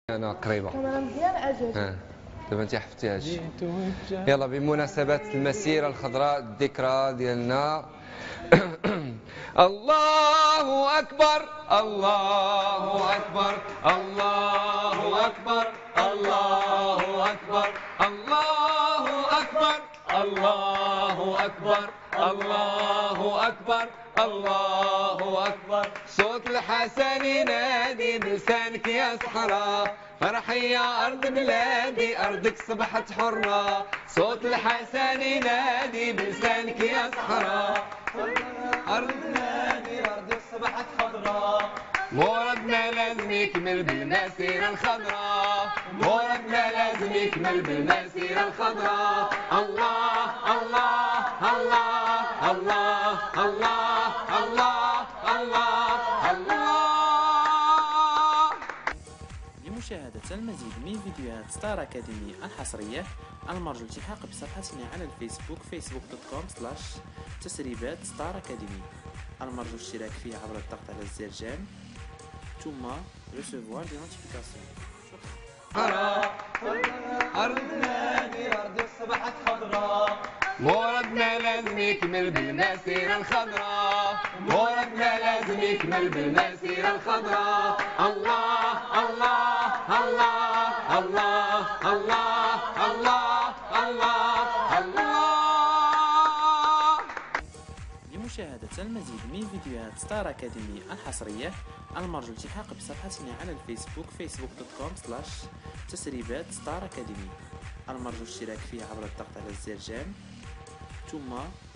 انا قريبه الكاميرا مزيان اجل. دابا انت حفتيهاش. يلا بمناسبة المسيرة الخضراء الذكرى ديالنا. الله أكبر الله أكبر الله أكبر الله أكبر الله أكبر الله أكبر الله أكبر الله أكبر. صوت الحسن ينادي بلسانك يا صحراء، فرحي يا أرض بلادي أرضك صبحت حرة. صوت الحسن ينادي بلسانك يا صحراء، أرض بلادي أرضك صبحت خضراء. موردنا لازم يكمل بالمسيرة الخضراء، موردنا لازم يكمل بالمسيرة الخضراء. الله الله الله الله الله الله الله الله. لمشاهدة المزيد من فيديوهات ستار أكاديمي الحصرية، المرجو الالتحاق بصفحتنا على الفيسبوك facebook.com/تسريبات ستار أكاديمي. المرجو الاشتراك فيه عبر الضغط على الزر جيم ثم recevoir des notifications. أرض بلادي أرضك صبحت خضراء، موردنا لازم يكمل بالمسيرة الخضراء، موردنا لازم يكمل بالمسيرة الخضراء. الله الله الله الله الله الله الله الله. لمشاهدة المزيد من فيديوهات ستار أكاديمي الحصرية، المرجو الالتحاق بصفحتنا على الفيسبوك facebook.com/تسريبات ستار أكاديمي. المرجو الاشتراك فيه عبر الضغط على الزر جيم ثم